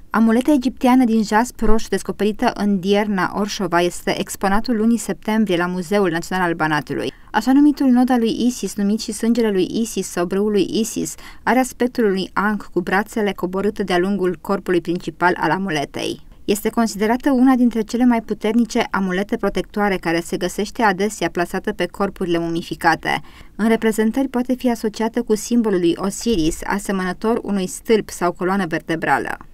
Amuleta egipteană din jasp roșu descoperită în Dierna, Orșova este exponatul lunii septembrie la Muzeul Național al Banatului. Așa numitul nod al lui Isis, numit și sângele lui Isis sau brâul lui Isis, are aspectul unui ankh cu brațele coborâte de-a lungul corpului principal al amuletei. Este considerată una dintre cele mai puternice amulete protectoare care se găsește adesea plasată pe corpurile mumificate. În reprezentări poate fi asociată cu simbolul lui Osiris, asemănător unui stâlp sau coloană vertebrală.